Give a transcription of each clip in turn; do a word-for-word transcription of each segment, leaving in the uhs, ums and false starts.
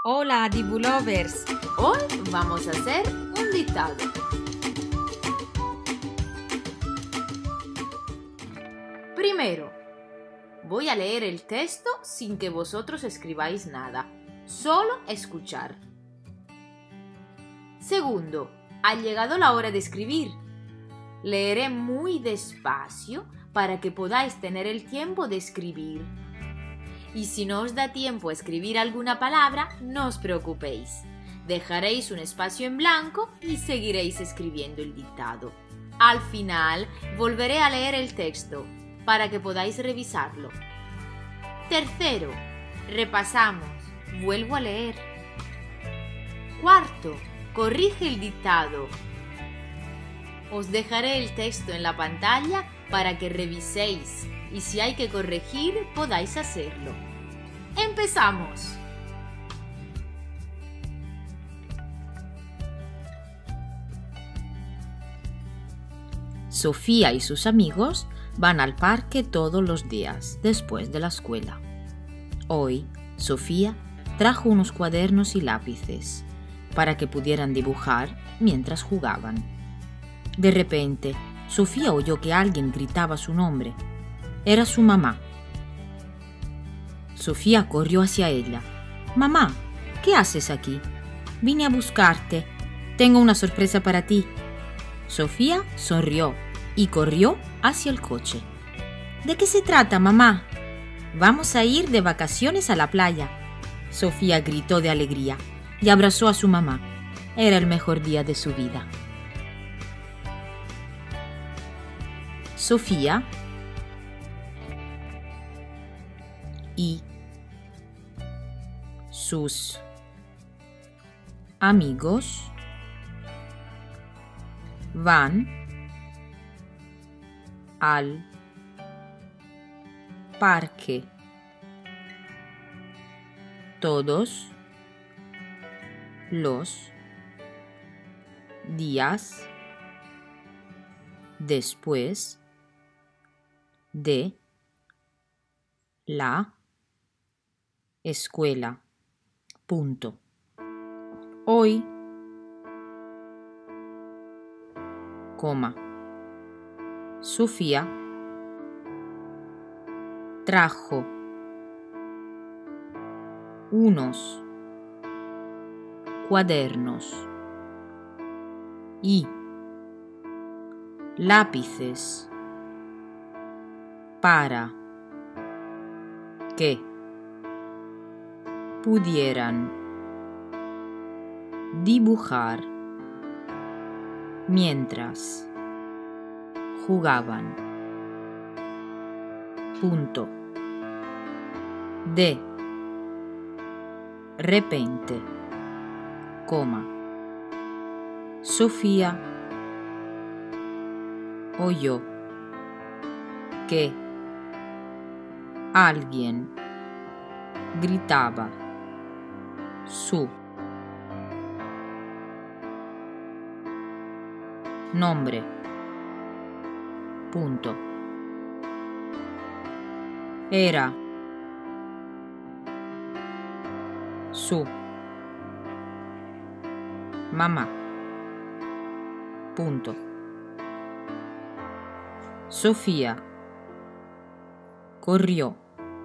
Hola, Dibu Lovers. Hoy vamos a hacer un dictado. Primero, voy a leer el texto sin que vosotros escribáis nada, solo escuchar. Segundo, ha llegado la hora de escribir. Leeré muy despacio para que podáis tener el tiempo de escribir. Y si no os da tiempo a escribir alguna palabra, no os preocupéis. Dejaréis un espacio en blanco y seguiréis escribiendo el dictado. Al final, volveré a leer el texto para que podáis revisarlo. Tercero, repasamos. Vuelvo a leer. Cuarto, corrige el dictado. Os dejaré el texto en la pantalla para que reviséis y si hay que corregir, podáis hacerlo. ¡Empezamos! Sofía y sus amigos van al parque todos los días después de la escuela. Hoy, Sofía trajo unos cuadernos y lápices para que pudieran dibujar mientras jugaban. De repente, Sofía oyó que alguien gritaba su nombre. Era su mamá. Sofía corrió hacia ella. «Mamá, ¿qué haces aquí? Vine a buscarte. Tengo una sorpresa para ti». Sofía sonrió y corrió hacia el coche. «¿De qué se trata, mamá?» «Vamos a ir de vacaciones a la playa». Sofía gritó de alegría y abrazó a su mamá. Era el mejor día de su vida. Sofía y sus amigos van al parque todos los días después de la escuela. Punto. Hoy, coma, Sofía trajo unos cuadernos y lápices para que pudieran dibujar mientras jugaban. Punto. De repente, coma, Sofía oyó que alguien gritaba su nombre. Punto. Era su mamá. Punto. Sofía corrió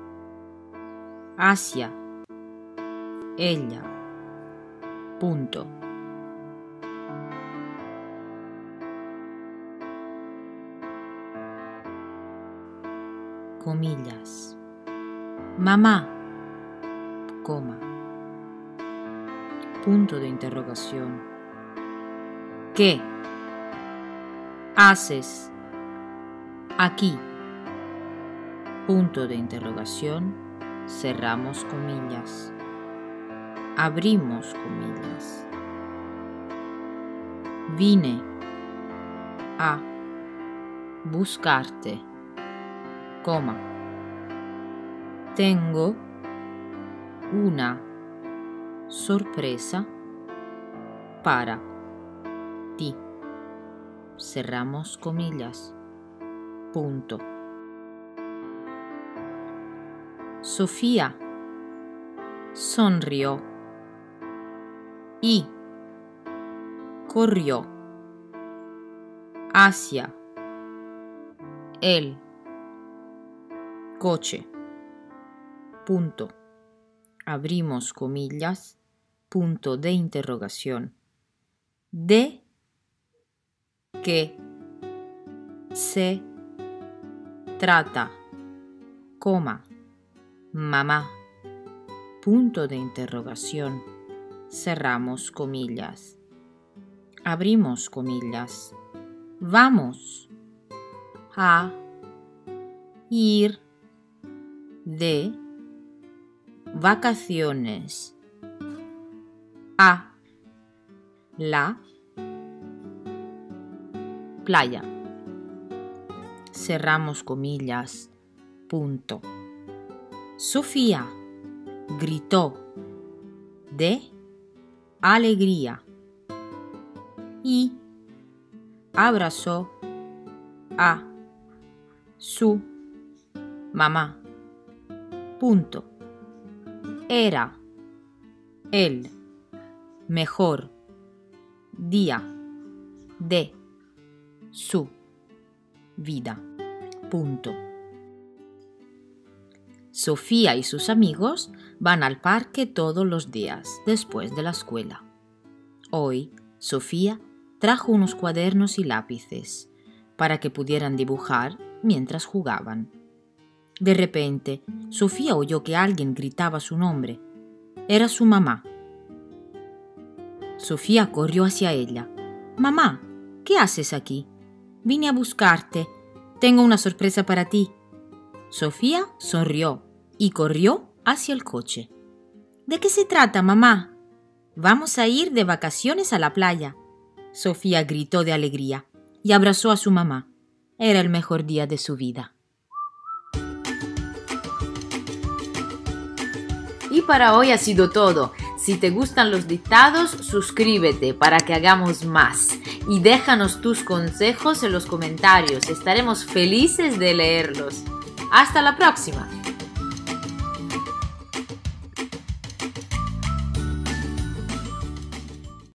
hacia ella. Punto. Comillas. Mamá, coma, punto de interrogación. ¿Qué haces aquí? Punto de interrogación. Cerramos comillas. Abrimos comillas. Vine a buscarte, coma. Tengo una sorpresa para ti. Cerramos comillas. Punto. Sofía sonrió y corrió hacia el coche. Punto. Abrimos comillas. Punto de interrogación. ¿De qué se trata? Coma. Mamá. Punto de interrogación. Cerramos comillas. Abrimos comillas. Vamos a ir de vacaciones a la playa. Cerramos comillas. Punto. Sofía gritó de alegría y abrazó a su mamá. Punto. Era el mejor día de su vida. Punto. Sofía y sus amigos van al parque todos los días después de la escuela. Hoy, Sofía trajo unos cuadernos y lápices para que pudieran dibujar mientras jugaban. De repente, Sofía oyó que alguien gritaba su nombre. Era su mamá. Sofía corrió hacia ella. «Mamá, ¿qué haces aquí? Vine a buscarte. Tengo una sorpresa para ti». Sofía sonrió y corrió hacia el coche. «¿De qué se trata, mamá?» «Vamos a ir de vacaciones a la playa». Sofía gritó de alegría y abrazó a su mamá. Era el mejor día de su vida. Y para hoy ha sido todo. Si te gustan los dictados, suscríbete para que hagamos más. Y déjanos tus consejos en los comentarios. Estaremos felices de leerlos. ¡Hasta la próxima!